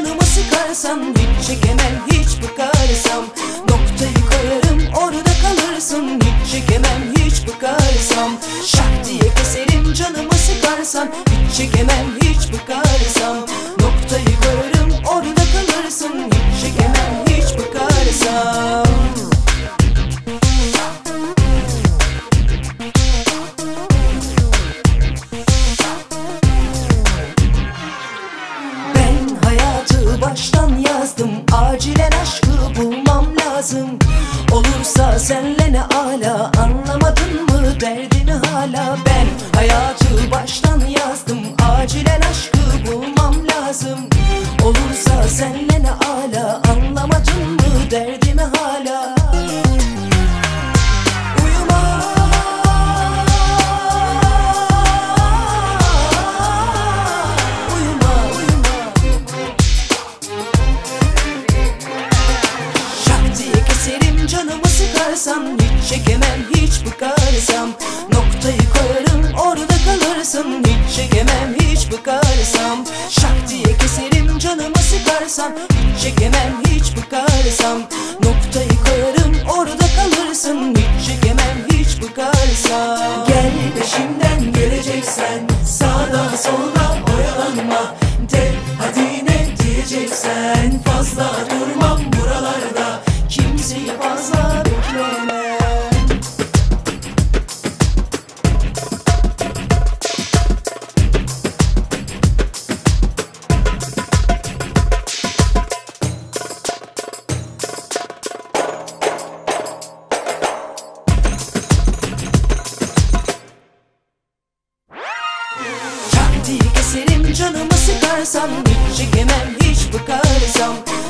canımı sıkarsan, hiç çekemem hiç bıkarsam. Noktayı koyarım orada kalırsın, hiç çekemem hiç bıkarsam. Şak diye keserim canımı sıkarsan, hiç çekemem hiç bıkarsam. Noktayı koyarım orada kalırsın, hiç çekemem hiç bıkarsam. Baştan yazdım, acilen aşkı bulmam lazım. Olursa senle ne ala, anlamadın mı derdimi hala? Ben hayatı baştan yazdım, acilen aşkı bulmam lazım. Olursa senle ne ala, anlamadın mı derdimi hala? Canımı sıkarsan, hiç çekemem hiç bıkarsam. Noktayı koyarım orada kalırsın, hiç çekemem hiç bıkarsam. Şak diye keserim canımı sıkarsan, hiç çekemem hiç bıkarsam. Noktayı koyarım orada kalırsın, hiç çekemem hiç bıkarsam. Gel peşimden geleceksen, sağdan soldan oyalanma. De hadi ne diyeceksen, fazla durmam buralarda, kimseyi fazla bekleme. Çak diye keserim canımı sıkarsan, hiç çekemem hiç bıkarsam.